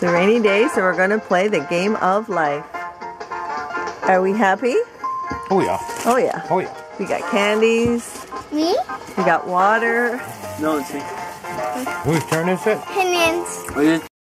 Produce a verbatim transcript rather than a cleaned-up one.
It's a rainy day, so we're going to play the game of life. Are we happy? Oh yeah. Oh yeah. Oh yeah. We got candies. Me? We got water. No, it's me. Whose turn is it? Opinions. Oh, yeah.